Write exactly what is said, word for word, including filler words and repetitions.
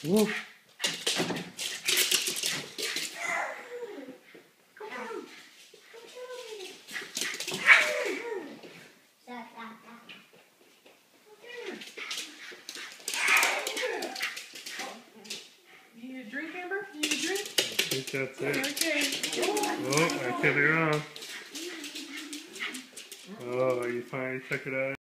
Woo. You need a drink, Amber? You need a drink? I think that's it. Okay. Oh, I could be wrong. Oh, you finally took it out.